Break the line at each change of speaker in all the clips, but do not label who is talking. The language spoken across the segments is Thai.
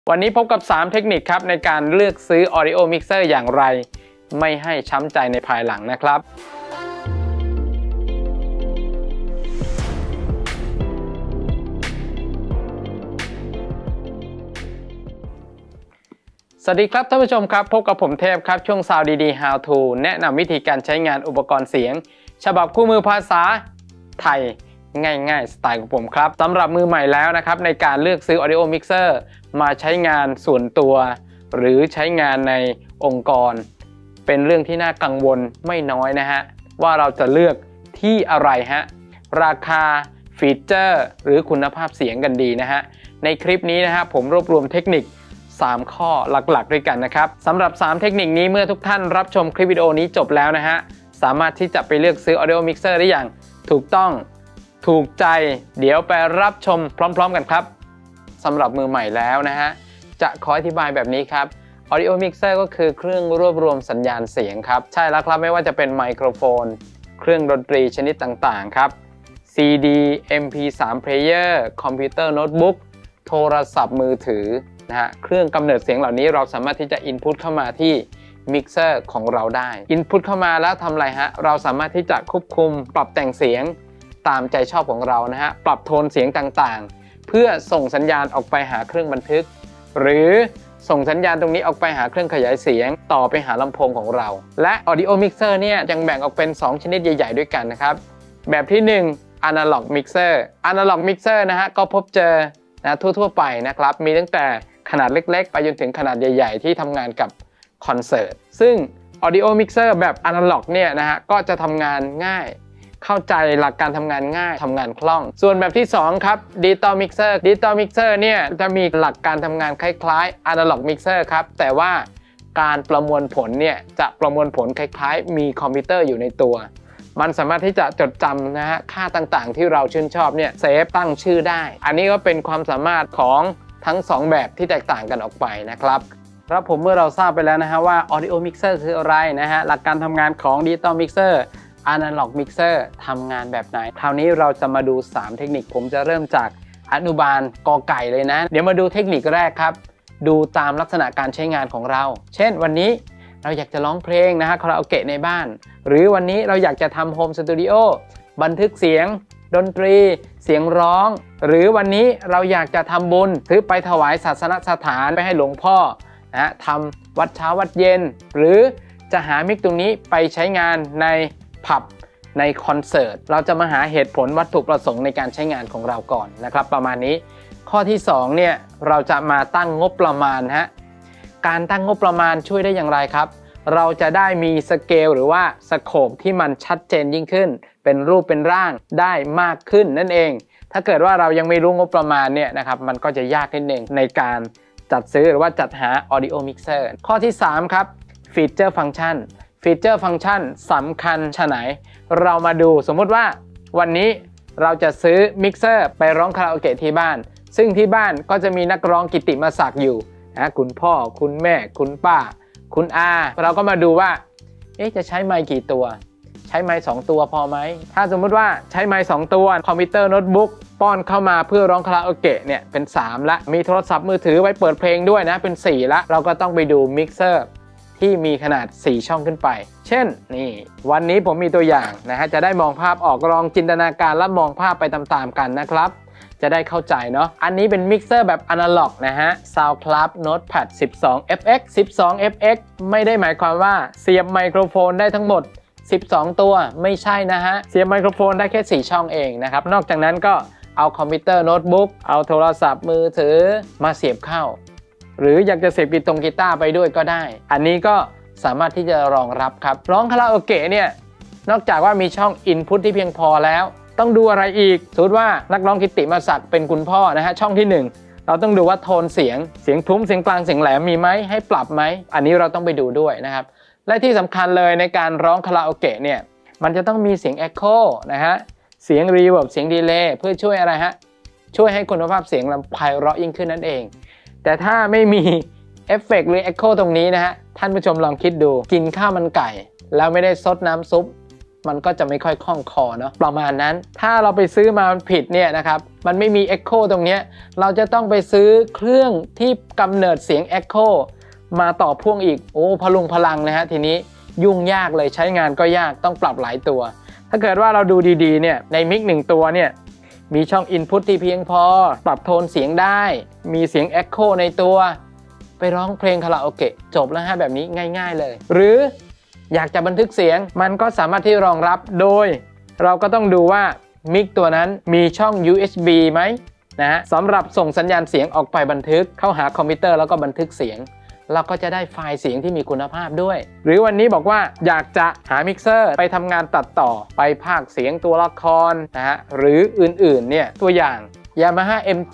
วันนี้พบกับ 3 เทคนิคครับในการเลือกซื้อ Audio Mixer อย่างไรไม่ให้ช้ำใจในภายหลังนะครับสวัสดีครับท่านผู้ชมครับพบกับผมเทพครับช่วง Sound ดีๆ How to แนะนำวิธีการใช้งานอุปกรณ์เสียงฉบับคู่มือภาษาไทยง่ายๆสไตล์ของผมครับสำหรับมือใหม่แล้วนะครับในการเลือกซื้อ Audio Mixer มาใช้งานส่วนตัวหรือใช้งานในองค์กรเป็นเรื่องที่น่ากังวลไม่น้อยนะฮะว่าเราจะเลือกที่อะไรฮะราคาฟีเจอร์หรือคุณภาพเสียงกันดีนะฮะในคลิปนี้นะฮะผมรวบรวมเทคนิค3 ข้อหลักๆด้วยกันนะครับสำหรับ3เทคนิคนี้เมื่อทุกท่านรับชมคลิปวิดีโอนี้จบแล้วนะฮะสามารถที่จะไปเลือกซื้อ Audio Mixer ได้อย่างถูกต้องถูกใจเดี๋ยวไปรับชมพร้อมๆกันครับสำหรับมือใหม่แล้วนะฮะจะขออธิบายแบบนี้ครับ Audio Mixer ก็คือเครื่องรวบรวมสัญญาณเสียงครับใช่แล้วครับไม่ว่าจะเป็นไมโครโฟนเครื่องดนตรีชนิดต่างๆครับ CD MP3 Player คอมพิวเตอร์โน้ตบุ๊กโทรศัพท์มือถือนะฮะเครื่องกำเนิดเสียงเหล่านี้เราสามารถที่จะ Input เข้ามาที่มิกเซอร์ของเราได้ Input เข้ามาแล้วทำอะไรฮะเราสามารถที่จะควบคุมปรับแต่งเสียงตามใจชอบของเรานะฮะปรับโทนเสียงต่างๆเพื่อส่งสัญญาณออกไปหาเครื่องบันทึกหรือส่งสัญญาณตรงนี้ออกไปหาเครื่องขยายเสียงต่อไปหาลำโพงของเราและ Audio Mixer เนี่ยยังแบ่งออกเป็น2ชนิดใหญ่ๆด้วยกันนะครับแบบที่1 Analog Mixer Analog Mixer นะฮะก็พบเจอนะทั่วๆไปนะครับมีตั้งแต่ขนาดเล็กๆไปจนถึงขนาดใหญ่ๆที่ทำงานกับคอนเสิร์ตซึ่ง Audio Mixer แบบ Analog เนี่ยนะฮะก็จะทำงานง่ายเข้าใจหลักการทำงานง่ายทำงานคล่องส่วนแบบที่2ครับ Digital Mixer Digital Mixer เนี่ยจะมีหลักการทำงานคล้ายๆ Analog Mixer ครับแต่ว่าการประมวลผลเนี่ยจะประมวลผลคล้ายๆมีคอมพิวเตอร์อยู่ในตัวมันสามารถที่จะจดจำนะฮะค่าต่างๆที่เราชื่นชอบเนี่ยเซฟตั้งชื่อได้อันนี้ก็เป็นความสามารถของทั้ง2แบบที่แตกต่างกันออกไปนะครับครับผมเมื่อเราทราบไปแล้วนะฮะว่า Audio Mixer คืออะไรนะฮะหลักการทำงานของ Digital Mixer Analog Mixer ทำงานแบบไหนคราวนี้เราจะมาดู3เทคนิคผมจะเริ่มจากอนุบาลกอไก่เลยนะเดี๋ยวมาดูเทคนิคแรกครับดูตามลักษณะการใช้งานของเราเช่นวันนี้เราอยากจะร้องเพลงนะฮะคาราโอเกะในบ้านหรือวันนี้เราอยากจะทำโฮมสตูดิโอบันทึกเสียงดนตรีเสียงร้องหรือวันนี้เราอยากจะทำบุญซื้อไปถวายศาสนสถานไปให้หลวงพ่อนะทำวัดเช้าวัดเย็นหรือจะหามิกตรงนี้ไปใช้งานในผับในคอนเสิร์ตเราจะมาหาเหตุผลวัตถุประสงค์ในการใช้งานของเราก่อนนะครับประมาณนี้ข้อที่2เนี่ยเราจะมาตั้งงบประมาณฮะการตั้งงบประมาณช่วยได้อย่างไรครับเราจะได้มีสเกลหรือว่าสโคปที่มันชัดเจนยิ่งขึ้นเป็นรูปเป็นร่างได้มากขึ้นนั่นเองถ้าเกิดว่าเรายังไม่รู้งบประมาณเนี่ยนะครับมันก็จะยากนิดนึงในการจัดซื้อหรือว่าจัดหา Audio Mixer ข้อที่3ครับฟีเจอร์ฟังก์ชันฟีเจอร์ฟังก์ชันสำคัญชะไหนเรามาดูสมมุติว่าวันนี้เราจะซื้อมิกเซอร์ไปร้องคาราโอเกะที่บ้านซึ่งที่บ้านก็จะมีนักร้องกิตติมศักดิ์อยู่นะคุณพ่อคุณแม่คุณป้าคุณอาเราก็มาดูว่าจะใช้ไมค์กี่ตัวใช้ไมค์2ตัวพอไหมถ้าสมมุติว่าใช้ไมค์2ตัวคอมพิวเตอร์โน้ตบุ๊กป้อนเข้ามาเพื่อร้องคาราโอเกะเนี่ยเป็น3ละมีโทรศัพท์มือถือไว้เปิดเพลงด้วยนะเป็น4ละเราก็ต้องไปดูมิกเซอร์ที่มีขนาด4ช่องขึ้นไปเช่นนี่วันนี้ผมมีตัวอย่างนะฮะจะได้มองภาพออกลองจินตนาการและมองภาพไปตามๆกันนะครับจะได้เข้าใจเนาะอันนี้เป็นมิกเซอร์แบบอนาล็อกนะฮะ SoundCloud Notepad 12FX 12FX ไม่ได้หมายความว่าเสียบไมโครโฟนได้ทั้งหมด12ตัวไม่ใช่นะฮะเสียบไมโครโฟนได้แค่4ช่องเองนะครับนอกจากนั้นก็เอาคอมพิวเตอร์โน้ตบุ๊กเอาโทรศัพท์มือถือมาเสียบเข้าหรืออยากจะเสียบกีตาร์ไปด้วยก็ได้อันนี้ก็สามารถที่จะรองรับครับร้องคาราโอเกะเนี่ยนอกจากว่ามีช่อง Input ที่เพียงพอแล้วต้องดูอะไรอีกสมมติว่านักร้องกิตติมศักดิ์เป็นคุณพ่อนะฮะช่องที่1เราต้องดูว่าโทนเสียงทุ้มเสียงกลางเสียงแหลมมีไหมให้ปรับไหมอันนี้เราต้องไปดูด้วยนะครับและที่สำคัญเลยในการร้องคาราโอเกะเนี่ยมันจะต้องมีเสียง Echo นะฮะเสียง Reverb เสียง Delay เพื่อช่วยอะไรฮะช่วยให้คุณภาพเสียงไพเราะยิ่งขึ้นนั่นเองแต่ถ้าไม่มีเอฟเฟกต์หรือ Echo ตรงนี้นะฮะท่านผู้ชมลองคิดดูกินข้าวมันไก่แล้วไม่ได้ซดน้ำซุปมันก็จะไม่ค่อยคล่องคอเนาะประมาณนั้นถ้าเราไปซื้อมามันผิดเนี่ยนะครับมันไม่มี Echo ตรงเนี้ยเราจะต้องไปซื้อเครื่องที่กำเนิดเสียง Echo มาต่อพ่วงอีกโอ้พลุงพลังนะฮะทีนี้ยุ่งยากเลยใช้งานก็ยากต้องปรับหลายตัวถ้าเกิดว่าเราดูดีๆเนี่ยในมิก1ตัวเนี่ยมีช่อง Input ที่เพียงพอปรับโทนเสียงได้มีเสียง Echo ในตัวไปร้องเพลงคาราโอเกะจบแล้วฮะแบบนี้ง่ายๆเลยหรืออยากจะบันทึกเสียงมันก็สามารถที่รองรับโดยเราก็ต้องดูว่ามิกตัวนั้นมีช่อง USB ไหมนะฮะสำหรับส่งสัญญาณเสียงออกไปบันทึกเข้าหาคอมพิวเตอร์แล้วก็บันทึกเสียงเราก็จะได้ไฟล์เสียงที่มีคุณภาพด้วยหรือวันนี้บอกว่าอยากจะหามิกเซอร์ไปทำงานตัดต่อไปพากย์เสียงตัวละครนะฮะหรืออื่นๆเนี่ยตัวอย่าง Yamaha MG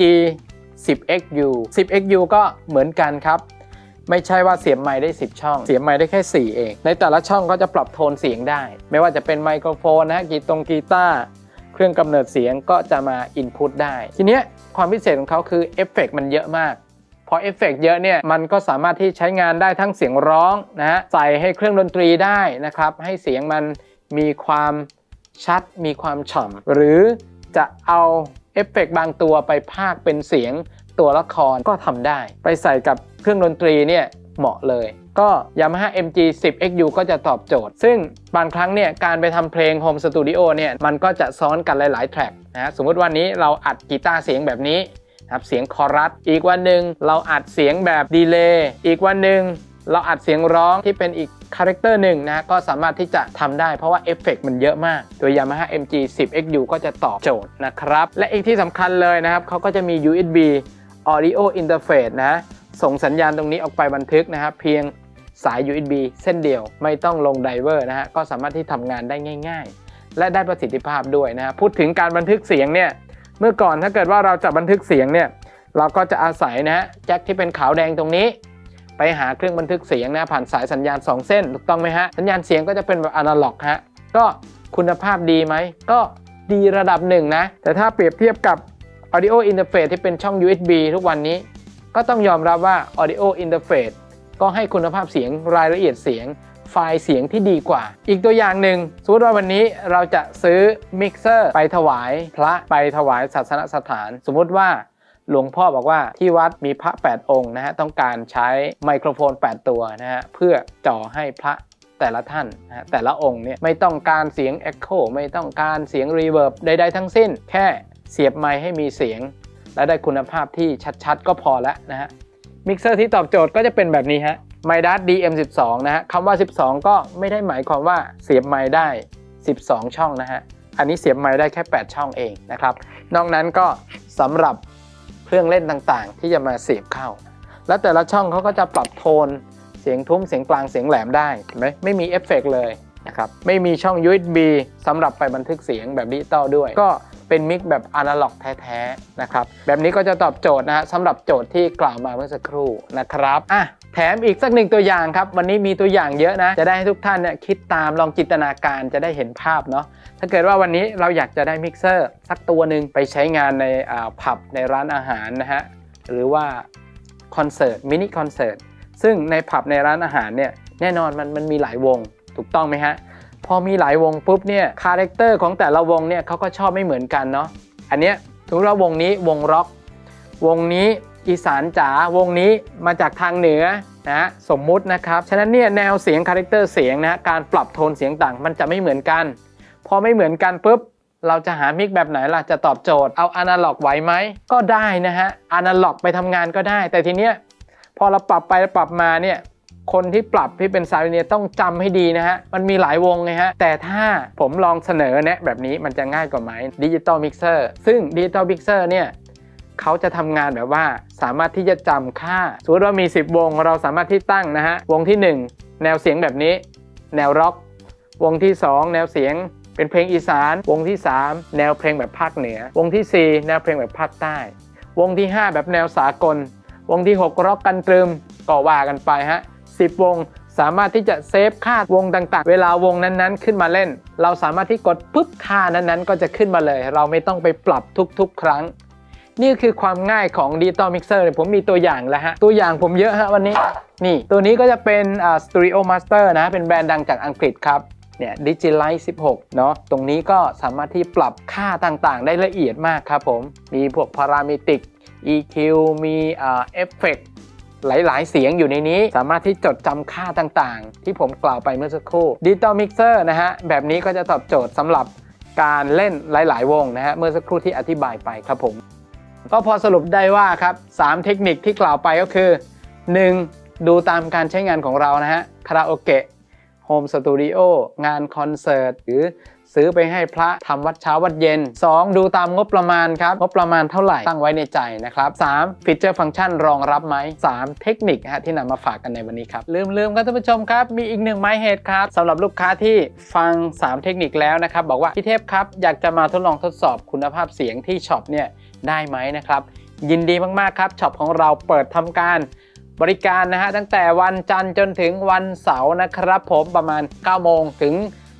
10XU 10XU ก็เหมือนกันครับไม่ใช่ว่าเสียบไมค์ได้10ช่องเสียบไมค์ได้แค่4เองในแต่ละช่องก็จะปรับโทนเสียงได้ไม่ว่าจะเป็นไมโครโฟนนะกีตาร์เครื่องกำเนิดเสียงก็จะมาอินพุตได้ทีเนี้ยความพิเศษของเขาคือเอฟเฟกต์มันเยอะมากพอเอฟเฟกต์เยอะเนี่ยมันก็สามารถที่ใช้งานได้ทั้งเสียงร้องนะฮะใส่ให้เครื่องดนตรีได้นะครับให้เสียงมันมีความชัดมีความฉ่ำหรือจะเอาเอฟเฟกต์บางตัวไปพากย์เป็นเสียงตัวละครก็ทำได้ไปใส่กับเครื่องดนตรีเนี่ยเหมาะเลยก็ Yamaha MG 10XU ก็จะตอบโจทย์ซึ่งบางครั้งเนี่ยการไปทำเพลง Home Studio เนี่ยมันก็จะซ้อนกันหลายๆแทร็กนะสมมุติวันนี้เราอัดกีตาร์เสียงแบบนี้ครับเสียงคอรัสอีกวันหนึ่งเราอัดเสียงแบบดีเลย์อีกวันหนึ่งเราอัดเสียงร้องที่เป็นอีกคาแรคเตอร์หนึ่งนะก็สามารถที่จะทำได้เพราะว่าเอฟเฟกต์มันเยอะมากตัว Yamaha MG 10XU ก็จะตอบโจทย์นะครับและอีกที่สำคัญเลยนะครับเขาก็จะมี USB Audio Interface นะส่งสัญญาณตรงนี้ออกไปบันทึกนะครับเพียงสาย USB เส้นเดียวไม่ต้องลงไดเวอร์นะฮะก็สามารถที่ทำงานได้ง่ายๆและได้ประสิทธิภาพด้วยนะพูดถึงการบันทึกเสียงเนี่ยเมื่อก่อนถ้าเกิดว่าเราจะบันทึกเสียงเนี่ยเราก็จะอาศัยนะฮะแจ็คที่เป็นขาวแดงตรงนี้ไปหาเครื่องบันทึกเสียงนะผ่านสายสัญญาณ2เส้นถูกต้องไหมฮะสัญญาณเสียงก็จะเป็นแบบอนาล็อกฮะก็คุณภาพดีไหมก็ดีระดับหนึ่งนะแต่ถ้าเปรียบเทียบกับ Audio Interface ที่เป็นช่อง USB ทุกวันนี้ก็ต้องยอมรับว่า Audio Interface ก็ให้คุณภาพเสียงรายละเอียดเสียงไฟล์เสียงที่ดีกว่าอีกตัวอย่างหนึ่งสมมติว่าวันนี้เราจะซื้อมิกเซอร์ไปถวายพระไปถวายศาสนสถานสมมติว่าหลวงพ่อบอกว่าที่วัดมีพระ8องค์นะฮะต้องการใช้ไมโครโฟน8ตัวนะฮะเพื่อจ่อให้พระแต่ละท่านนะแต่ละองค์เนี่ยไม่ต้องการเสียง Echo ไม่ต้องการเสียง Reverb ใดๆทั้งสิ้นแค่เสียบไมค์ให้มีเสียงและได้คุณภาพที่ชัดๆก็พอแล้วนะฮะมิกเซอร์ที่ตอบโจทย์ก็จะเป็นแบบนี้ฮะ Midas DM12 นะฮะคำว่า12ก็ไม่ได้หมายความว่าเสียบไมค์ได้12ช่องนะฮะอันนี้เสียบไมค์ได้แค่8ช่องเองนะครับนอกนั้นก็สำหรับเครื่องเล่นต่างๆที่จะมาเสียบเข้าและแต่ละช่องเขาก็จะปรับโทนเสียงทุ้มเสียงกลางเสียงแหลมได้เห็นไหมไม่มีเอฟเฟกต์เลยนะครับไม่มีช่อง USB สำหรับไปบันทึกเสียงแบบดิจิตอลด้วยก็เป็นมิกแบบอนาล็อกแท้ๆนะครับแบบนี้ก็จะตอบโจทย์นะฮะสำหรับโจทย์ที่กล่าวมาเมื่อสักครู่นะครับแถมอีกสักหนึ่งตัวอย่างครับวันนี้มีตัวอย่างเยอะนะจะได้ให้ทุกท่านเนี่ยคิดตามลองจินตนาการจะได้เห็นภาพเนาะถ้าเกิดว่าวันนี้เราอยากจะได้มิกเซอร์สักตัวหนึ่งไปใช้งานในผับในร้านอาหารนะฮะหรือว่าคอนเสิร์ตมินิคอนเสิร์ตซึ่งในผับในร้านอาหารเนี่ยแน่นอนมันมีหลายวงถูกต้องไหมฮะพอมีหลายวงปุ๊บเนี่ยคาแรคเตอร์ของแต่ละวงเนี่ยเขาก็ชอบไม่เหมือนกันเนาะอันเนี้ยสมมติว่าวงนี้วงร็อกวงนี้อีสานจ๋าวงนี้มาจากทางเหนือนะสมมุตินะครับฉะนั้นเนี่ยแนวเสียงคาแรคเตอร์เสียงนะการปรับโทนเสียงต่างมันจะไม่เหมือนกันพอไม่เหมือนกันปุ๊บเราจะหามิกแบบไหนล่ะจะตอบโจทย์เอาอนาล็อกไหวไหมก็ได้นะฮะอนาล็อกไปทำงานก็ได้แต่ทีเนี้ยพอเราปรับไปปรับมาเนี่ยคนที่ปรับที่เป็นซาวด์เอนจิเนียร์ต้องจำให้ดีนะฮะมันมีหลายวงไงฮะแต่ถ้าผมลองเสนอแนะแบบนี้มันจะง่ายกว่าไหมดิจิตอลมิกเซอร์ซึ่งดิจิตอลมิกเซอร์เนี่ยเขาจะทำงานแบบว่าสามารถที่จะจำค่าสมมติว่ามี10วงเราสามารถที่ตั้งนะฮะวงที่1แนวเสียงแบบนี้แนวร็อกวงที่2แนวเสียงเป็นเพลงอีสานวงที่3แนวเพลงแบบภาคเหนือวงที่4แนวเพลงแบบภาคใต้วงที่5แบบแนวสากลวงที่6ร็อกกันตรึมก็ว่ากันไปฮะ10วงสามารถที่จะเซฟค่าวงต่างๆเวลาวงนั้นๆขึ้นมาเล่นเราสามารถที่กดปุ๊บค่านั้นๆก็จะขึ้นมาเลยเราไม่ต้องไปปรับทุกๆครั้งนี่คือความง่ายของดิจิตอลมิกเซอร์ผมมีตัวอย่างแล้วฮะตัวอย่างผมเยอะฮะวันนี้นี่ตัวนี้ก็จะเป็นStudio Master นะเป็นแบรนด์ดังจากอังกฤษครับเนี่ย Digilight 16 เนาะตรงนี้ก็สามารถที่ปรับค่าต่างๆได้ละเอียดมากครับผมมีพวก Parametric EQ มีเอฟเฟกต์หลายๆเสียงอยู่ในนี้สามารถที่จดจำค่าต่างๆที่ผมกล่าวไปเมื่อสักครู่ Digital Mixer นะฮะแบบนี้ก็จะตอบโจทย์สำหรับการเล่นหลายๆวงนะฮะเมื่อสักครู่ที่อธิบายไปครับผมก็พอสรุปได้ว่าครับ3เทคนิคที่กล่าวไปก็คือ 1. ดูตามการใช้งานของเรานะฮะคาราโอเกะโฮมสตูดิโองานคอนเสิร์ตหรือซื้อไปให้พระทำวัดเช้าวัดเย็น 2. ดูตามงบประมาณครับงบประมาณเท่าไหร่ตั้งไว้ในใจนะครับ 3. ฟีเจอร์ฟังก์ชันรองรับไหม 3. เทคนิคที่นำมาฝากกันในวันนี้ครับลืมครับท่านผู้ชมครับมีอีก1ไม้เฮดครับสำหรับลูกค้าที่ฟัง3เทคนิคแล้วนะครับบอกว่าพี่เทพครับอยากจะมาทดลองทดสอบคุณภาพเสียงที่ช็อปเนี่ยได้ไหมนะครับยินดีมากๆครับช็อปของเราเปิดทำการบริการนะฮะตั้งแต่วันจันทร์จนถึงวันเสาร์นะครับผมประมาณ 9 โมงถึง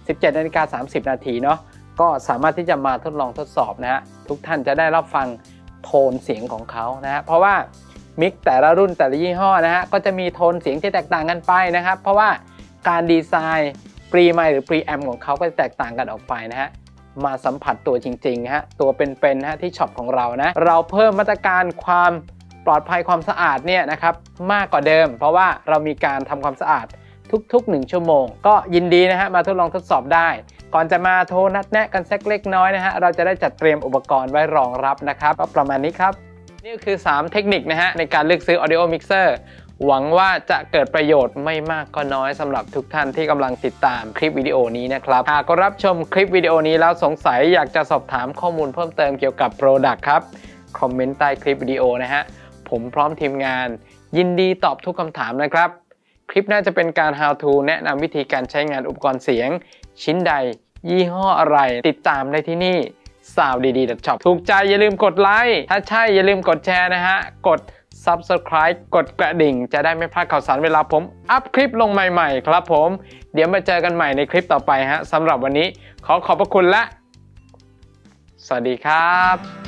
17:30 นาทีเนาะก็สามารถที่จะมาทดลองทดสอบนะฮะทุกท่านจะได้รับฟังโทนเสียงของเขานะฮะเพราะว่ามิกแต่ละรุ่นแต่ละยี่ห้อนะฮะก็จะมีโทนเสียงที่แตกต่างกันไปนะครับเพราะว่าการดีไซน์ปรีไมค์หรือปรีแอมของเขาก็จะแตกต่างกันออกไปนะฮะมาสัมผัสตัวจริงๆฮะตัวเป็นๆนะฮะที่ช็อปของเรานะเราเพิ่มมาตรการความปลอดภัยความสะอาดเนี่ยนะครับมากกว่าเดิมเพราะว่าเรามีการทำความสะอาดทุกๆ1ชั่วโมงก็ยินดีนะฮะมาทดลองทดสอบได้ก่อนจะมาโทรนัดแนะกันสักเล็กน้อยนะฮะเราจะได้จัดเตรียมอุปกรณ์ไว้รองรับนะครับก็ประมาณนี้ครับนี่คือ3เทคนิคนะฮะในการเลือกซื้อ Audio Mixer หวังว่าจะเกิดประโยชน์ไม่มากก็น้อยสำหรับทุกท่านที่กำลังติดตามคลิปวิดีโอนี้นะครับหากรับชมคลิปวิดีโอนี้แล้วสงสัยอยากจะสอบถามข้อมูลเพิ่มเติมเกี่ยวกับ Product ครับคอมเมนต์ใต้คลิปวิดีโอนะฮะผมพร้อมทีมงานยินดีตอบทุกคำถามนะครับคลิปน่าจะเป็นการ How to แนะนำวิธีการใช้งานอุปกรณ์เสียงชิ้นใดยี่ห้ออะไรติดตามได้ที่นี่ sounddd.shop ถูกใจอย่าลืมกดไลค์ถ้าใช่อย่าลืมกดแชร์นะฮะกด Subscribe กดกระดิ่งจะได้ไม่พลาดข่าวสารเวลาผมอัพคลิปลงใหม่ๆครับผมเดี๋ยวมาเจอกันใหม่ในคลิปต่อไปฮะสำหรับวันนี้ขอบพระคุณและสวัสดีครับ